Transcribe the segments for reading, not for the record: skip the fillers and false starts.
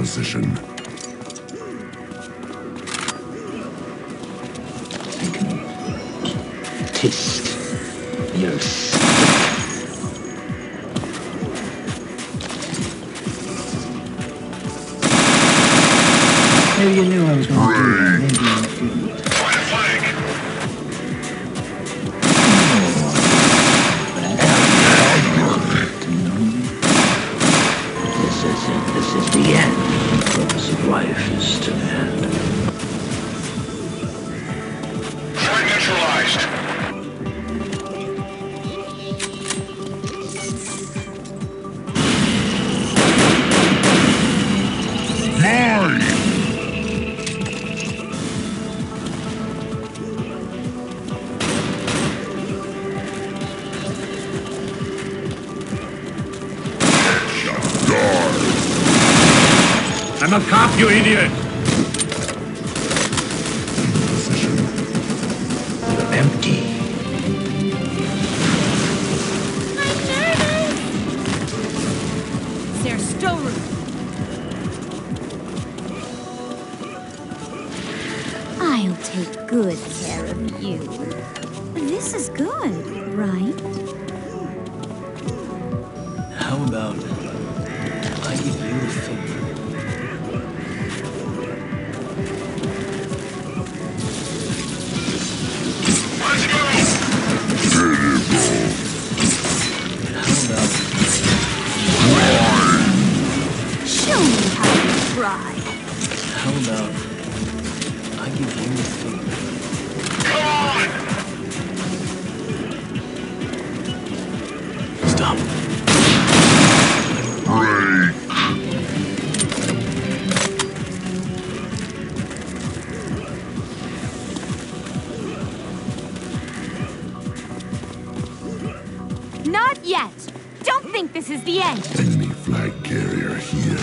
position. Taste your stick. Maybe you knew I was going to do that. Maybe you didn't. This is the end. The purpose of life is to end. Threat neutralized. I'm a cop, you idiot! Position. You're empty. There's storeroom. I'll take good care of you. This is good, right? How about I give you a favor? Show me how you try. How about I give you a favor? Stop. Not yet. Don't think this is the end. Enemy flag carrier here.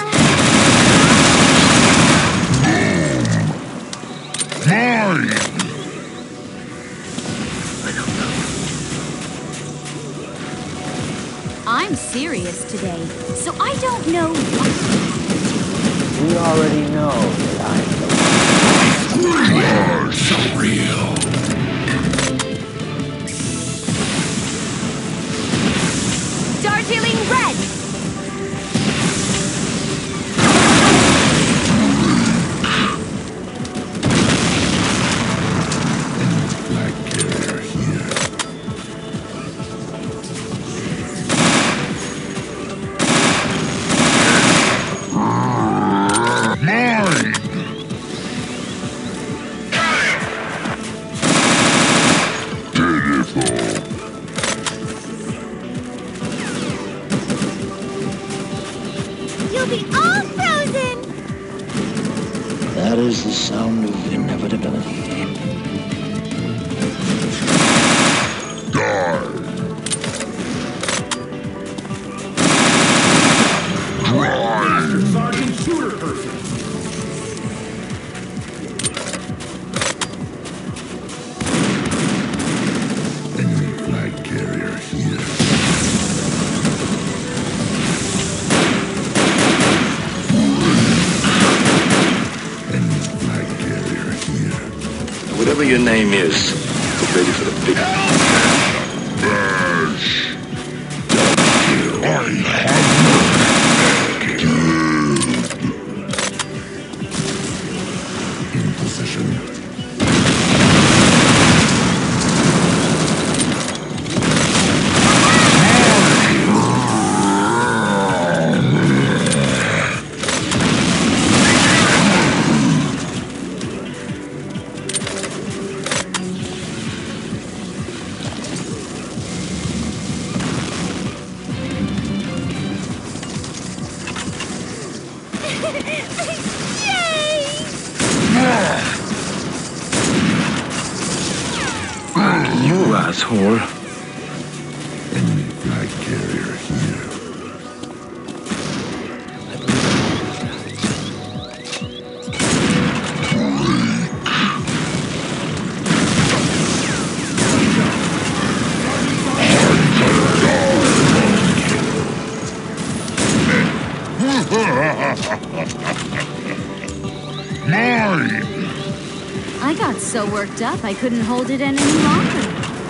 I'm serious today, so I don't know what to do. We already know that I'm the You're so real. Darjeeling Red! Flag carrier here. Mine! Pitiful. You'll be all frozen! That is the sound of inevitability. Sergeant Shooter person! Enemy flag carrier here. Enemy flag carrier here. Whatever your name is, get ready for the big Bash! In position. You asshole. Enemy flag carrier here. Mine! I got so worked up I couldn't hold it in any longer.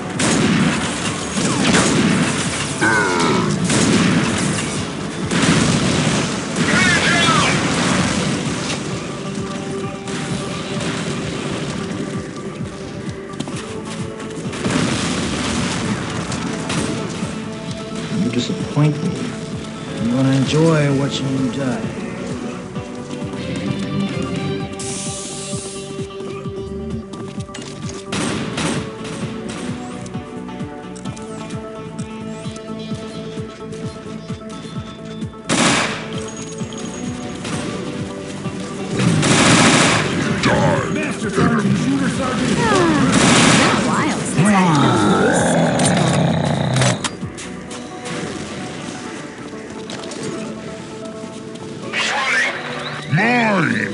You disappoint me. I'm gonna enjoy watching you die. Master Sergeant, Shooter Sergeant. It's been a while since I've Mine!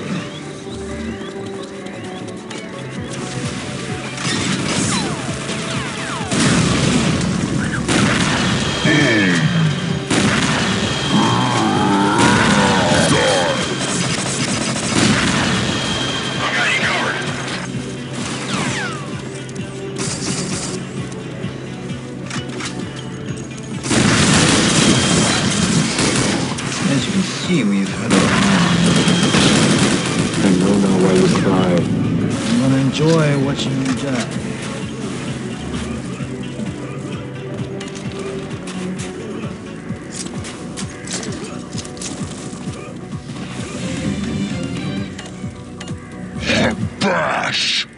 As you can see, we've had a... I know now why you cry. I'm gonna enjoy watching you die. Bash!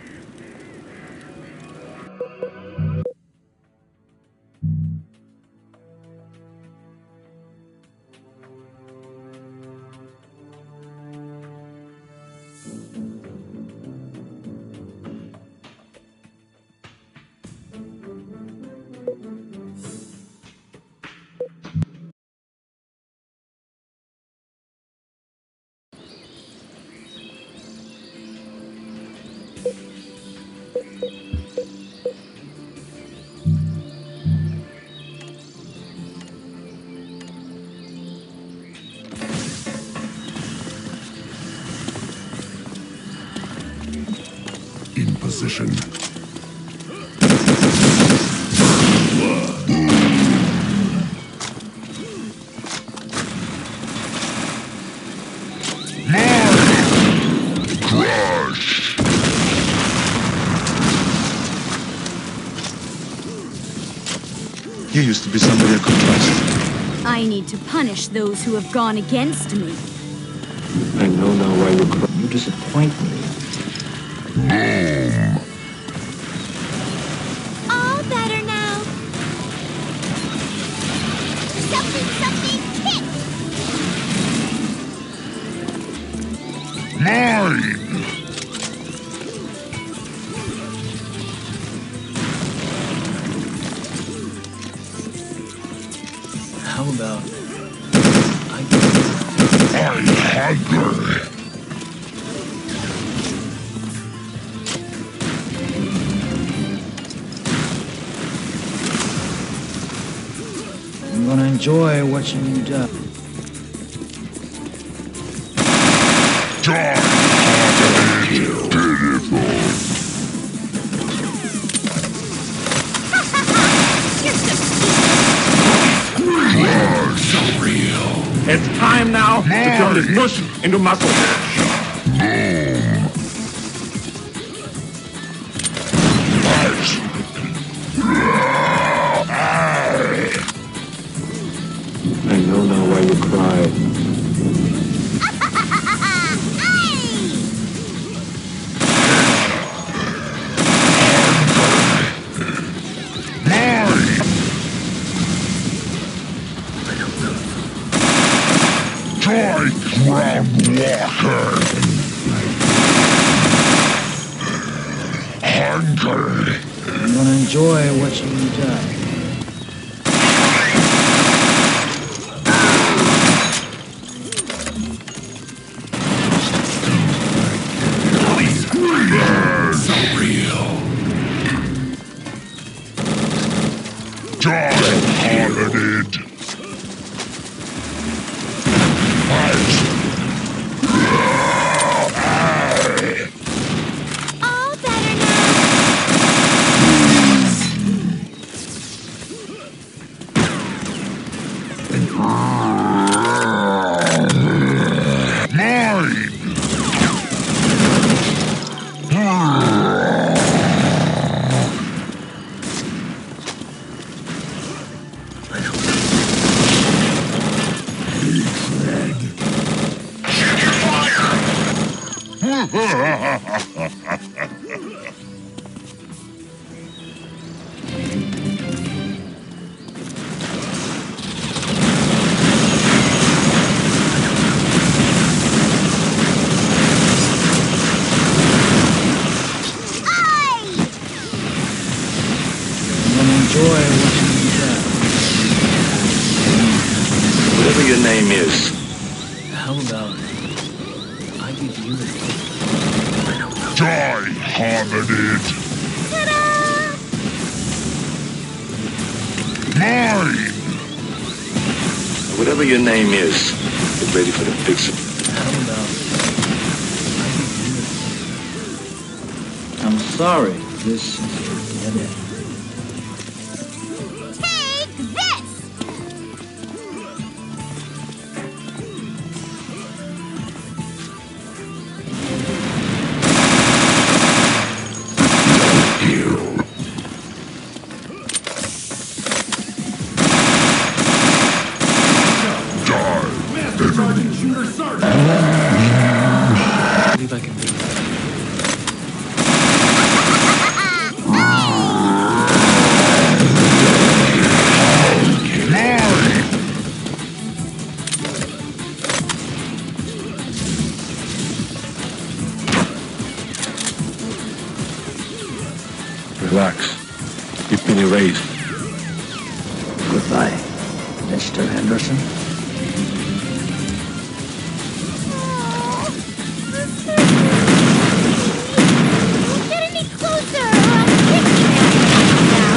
In position. Crush! You used to be somebody I could trust. I need to punish those who have gone against me. I know now why you cry. You disappoint me. All better now. Something, hit! Mine! How about... I hunger! I'm gonna enjoy watching you die. Die! Pitiful! So real! It's time now to turn this bush into muscle. I know now why you cry. Joy Groundwalker! Hunger! I'm gonna enjoy watching you die. So real! Die, hardened! I dead. Check your fire! Enjoy watching you die. Whatever your name is. How about I give you the Die, hominid! Mine! Whatever your name is, get ready for the big surprise. How about I give you the I'm sorry. This is your dead end. Take this! Master Sergeant, Shooter Sergeant. I believe I can do that. Relax. You've been erased. Goodbye, Mr. Henderson. Don't get any closer, or I'll kick you now.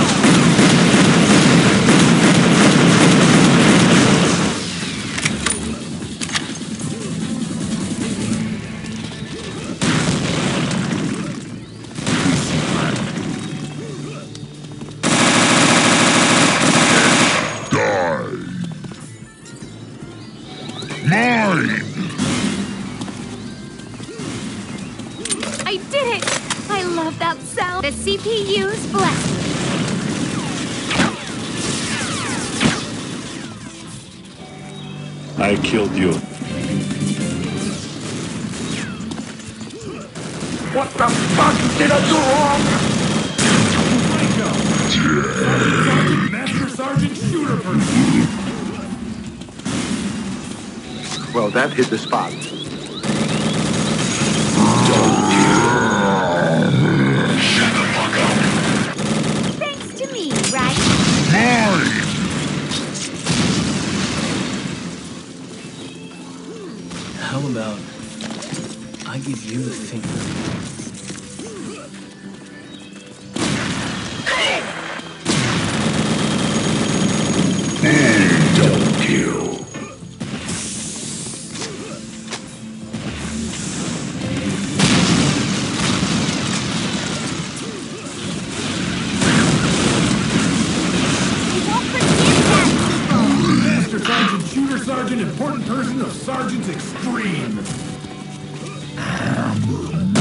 Mine! I did it! I love that sound. The CPU's blessed me. I killed you. What the fuck did I do wrong? Sergeant, Master Sergeant, Shooter Person. Well, that hit the spot. Thanks to me, right? Mine! How about I give you the finger? Double kill. We won't forget that, people! Master Sergeant, Shooter Sergeant, Important Person of Sergeant's Extreme.